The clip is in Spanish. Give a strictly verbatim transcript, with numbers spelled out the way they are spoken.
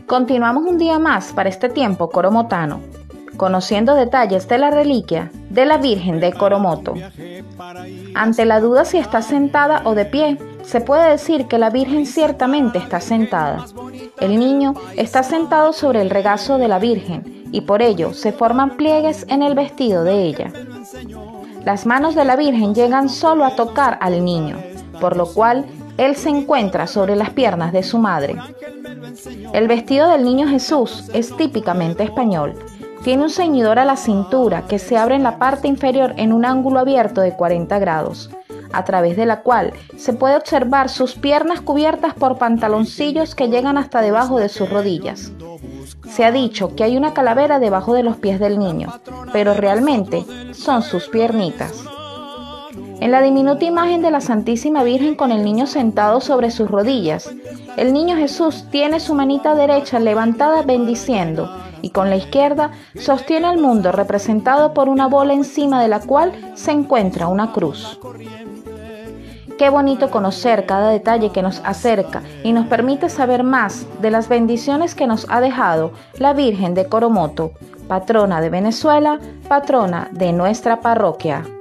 Continuamos un día más para este tiempo coromotano, conociendo detalles de la reliquia de la Virgen de Coromoto. Ante la duda si está sentada o de pie, se puede decir que la Virgen ciertamente está sentada. El niño está sentado sobre el regazo de la Virgen y por ello se forman pliegues en el vestido de ella. Las manos de la Virgen llegan solo a tocar al niño, por lo cual él se encuentra sobre las piernas de su madre. El vestido del niño Jesús es típicamente español. Tiene un ceñidor a la cintura que se abre en la parte inferior en un ángulo abierto de cuarenta grados, a través de la cual se puede observar sus piernas cubiertas por pantaloncillos que llegan hasta debajo de sus rodillas. Se ha dicho que hay una calavera debajo de los pies del niño, pero realmente son sus piernitas. En la diminuta imagen de la Santísima Virgen con el niño sentado sobre sus rodillas, el niño Jesús tiene su manita derecha levantada bendiciendo y con la izquierda sostiene al mundo representado por una bola encima de la cual se encuentra una cruz. Qué bonito conocer cada detalle que nos acerca y nos permite saber más de las bendiciones que nos ha dejado la Virgen de Coromoto, patrona de Venezuela, patrona de nuestra parroquia.